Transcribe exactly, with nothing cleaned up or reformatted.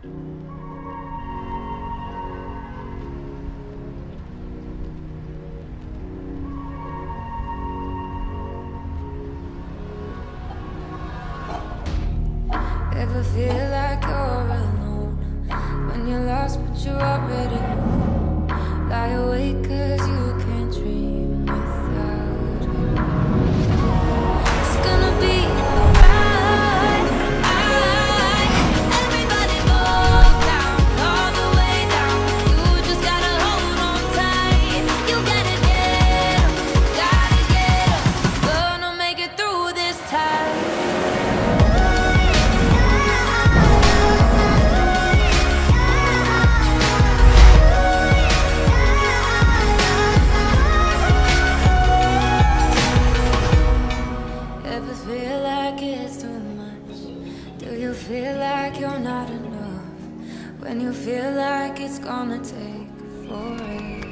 Ever feel like you're alone when you're lost but you're already home? Lie awake cause you can't dream without it. It's gonna be alright. Everybody falls down, all the way down. You just gotta hold on tight. You gotta get up, gotta get up. Gonna make it through this time. Ever feel like it's too much? Do you feel like you're not enough? When you feel like it's gonna take forever?